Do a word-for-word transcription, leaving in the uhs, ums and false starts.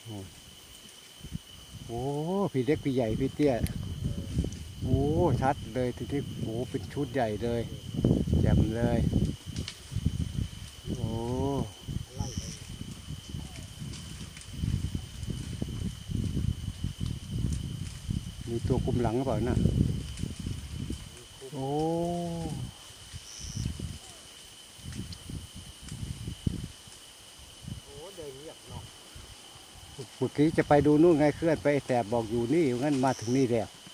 โอ้โหพี่เล็กพี่ใหญ่พี่เตี้ยโอ้ชัดเลยทีนี้โอ้เป็นชุดใหญ่เลยแจ่มเลยโอ้มีตัวคุมหลังหรือเปล่าน่ะโอ้เดินเงียบเนาะเมื่อกี้จะไปดูนู่นไงเคลื่อนไปแสบบอกอยู่นี่งั้นมาถึงนี่แล้ว